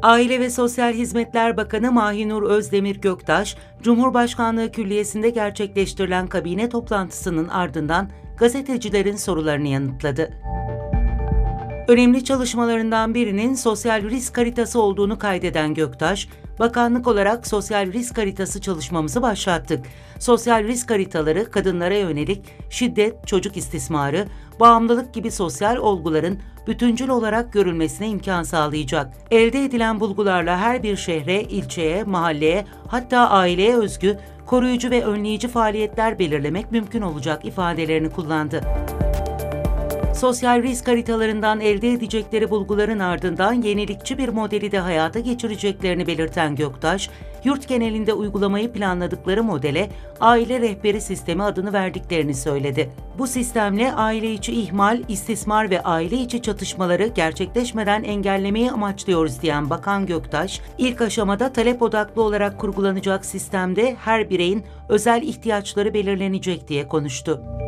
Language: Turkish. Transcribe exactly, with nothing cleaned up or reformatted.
Aile ve Sosyal Hizmetler Bakanı Mahinur Özdemir Göktaş, Cumhurbaşkanlığı Külliyesi'nde gerçekleştirilen kabine toplantısının ardından gazetecilerin sorularını yanıtladı. Önemli çalışmalarından birinin sosyal risk haritası olduğunu kaydeden Göktaş, bakanlık olarak sosyal risk haritası çalışmamızı başlattık. Sosyal risk haritaları kadınlara yönelik şiddet, çocuk istismarı, bağımlılık gibi sosyal olguların bütüncül olarak görülmesine imkan sağlayacak. Elde edilen bulgularla her bir şehre, ilçeye, mahalleye, hatta aileye özgü koruyucu ve önleyici faaliyetler belirlemek mümkün olacak ifadelerini kullandı. Sosyal risk haritalarından elde edecekleri bulguların ardından yenilikçi bir modeli de hayata geçireceklerini belirten Göktaş, yurt genelinde uygulamayı planladıkları modele aile rehberi sistemi adını verdiklerini söyledi. Bu sistemle aile içi ihmal, istismar ve aile içi çatışmaları gerçekleşmeden engellemeyi amaçlıyoruz diyen Bakan Göktaş, ilk aşamada talep odaklı olarak kurgulanacak sistemde her bireyin özel ihtiyaçları belirlenecek diye konuştu.